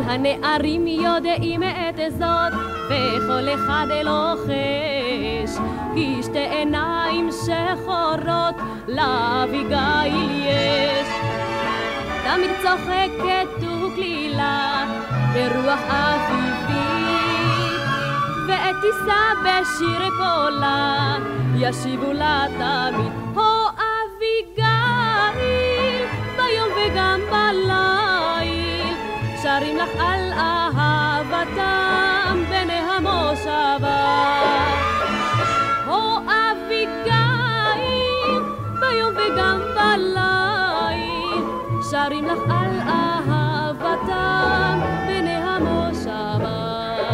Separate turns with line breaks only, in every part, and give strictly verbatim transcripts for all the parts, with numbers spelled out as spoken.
הנערים יודעים את זאת, וכל אחד לוחש, כי שתי עיניים שחורות לאביגיל יש. תמיד צוחקת וכלילה ברוח אביבית, ועת תישא בשיר קולה ישיבו לה תמיד. הו אביגיל, ביום וגם בליל, שרים לך על אהבתם בני המושבה. הו אביגיל, ביום וגם בליל, שרים לך על אהבתם בני המושבה.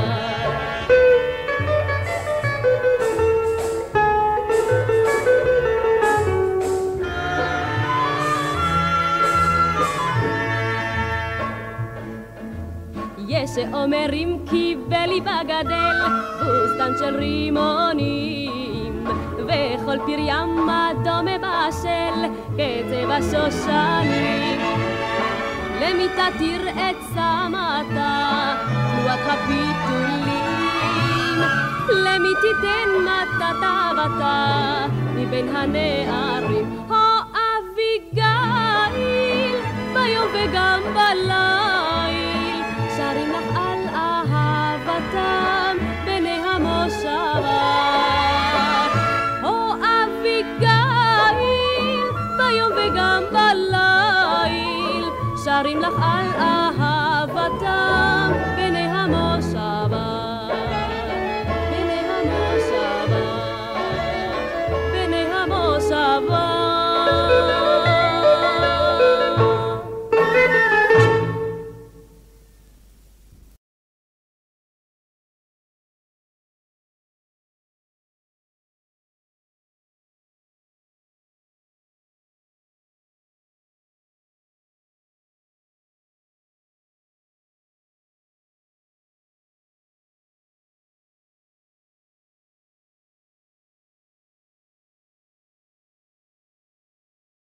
יש שאומרים כי בליבה גדל בוסתן של רימונים, וכל פריים דומה בשל קצב השושנים. למי תתיר את צמתה תנועת הפיתולים, למי תיתן מתת אהבתה מבין הנערים. הו אביגיל, ביום וגם בליל,